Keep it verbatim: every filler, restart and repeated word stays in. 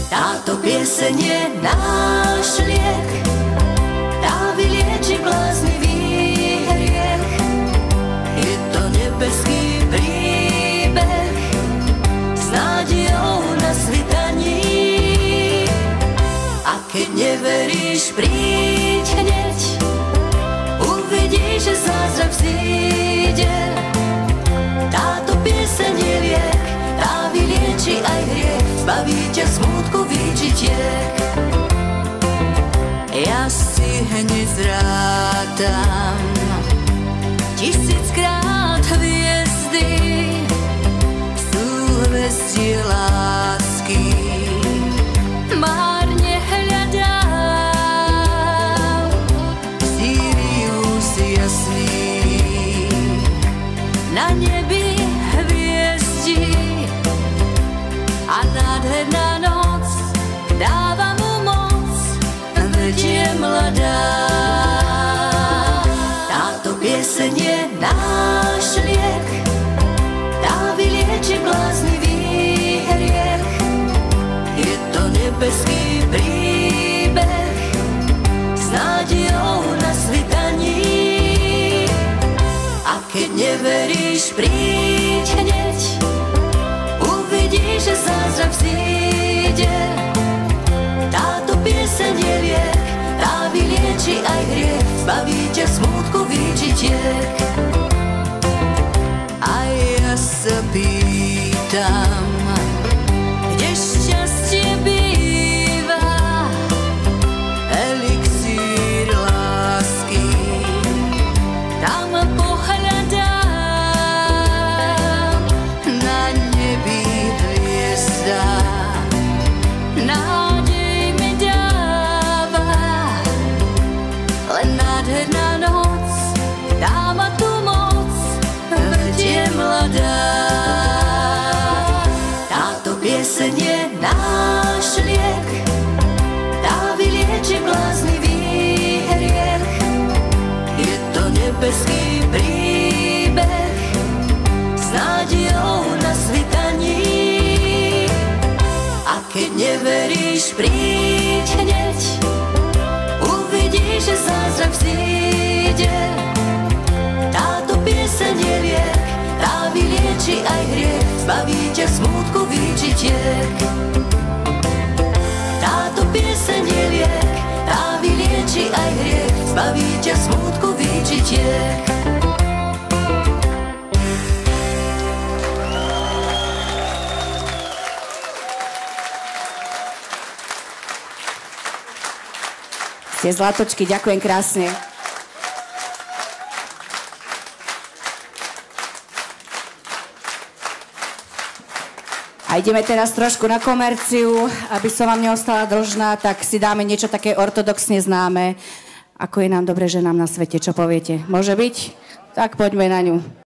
Táto pieseň je náš liek, tá vylieči bláznivý hriech. Je to nebeský príbeh s nádejou na svitaní. A keď neveríš, príď hneď, uvidíš, že zázrak vzíde. Táto pieseň je liek, tá vylieči aj hriech, zbaví ťa smútku výčitiek. Ja si hneď zrátam tisíckrát hviezdy, súhvezdie lásky márne hľadám. Sirius jasný na nebi hviezdi a nádherná noc dáva mu moc, veď je mladá. Táto pieseň je náš liek, tá vylieči bláznivý hriech. Je to nebeský príbeh s nádejou na svitaní. A keď neveríš, príď hneď, uvidíš, že zázrak vzíde. Táto pieseň je liek, tá vylieči aj hriech, zbaví ťa smútku výčitiek. A ja sa pýtam, kde šťastie býva, elixír lásky, tam pohľadám. Na nebi hviezda nádej mi dáva, len nádherná noc dá ma tu moc, veď je mladá. Táto pieseň je náš liek, tá vylieči bláznivý hriech. Je to nebeský príbeh s nádejou na svitaní. A keď neveríš, príď hneď, uvidíš, že zázrak vzíde. Táto pieseň je liek, tá vylieči aj hriech, zbaví ťa smútku výčitiek. Táto pieseň je liek, tá vylieči aj hriech, zbaví ťa smútku výčitiek. Ste zlatočky, ďakujem krásne. A ideme teraz trošku na komerciu, aby som vám neostala dlžná, tak si dáme niečo také ortodoxne známe. Ako je nám dobre, že nám na svete, čo poviete? Môže byť? Tak poďme na ňu.